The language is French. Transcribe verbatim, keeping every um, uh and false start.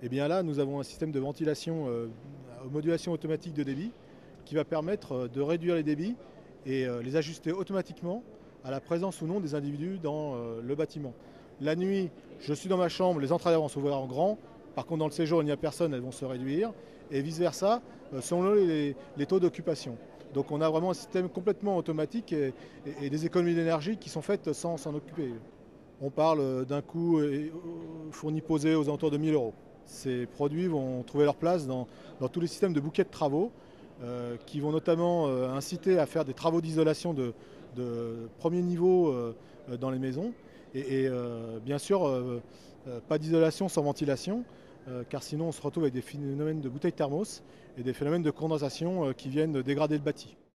Et bien là, nous avons un système de ventilation, euh, modulation automatique de débit qui va permettre euh, de réduire les débits et euh, les ajuster automatiquement à la présence ou non des individus dans euh, le bâtiment. La nuit, je suis dans ma chambre, les entrées vont s'ouvrir en grand. Par contre, dans le séjour, il n'y a personne, elles vont se réduire. Et vice-versa, euh, selon les, les taux d'occupation. Donc on a vraiment un système complètement automatique et, et- et des économies d'énergie qui sont faites sans s'en occuper. On parle d'un coût euh, fourni posé aux alentours de mille euros. Ces produits vont trouver leur place dans, dans tous les systèmes de bouquets de travaux euh, qui vont notamment euh, inciter à faire des travaux d'isolation de, de premier niveau euh, dans les maisons. Et, et, euh, bien sûr, euh, euh, pas d'isolation sans ventilation, euh, car sinon on se retrouve avec des phénomènes de bouteilles thermos et des phénomènes de condensation euh, qui viennent dégrader le bâti.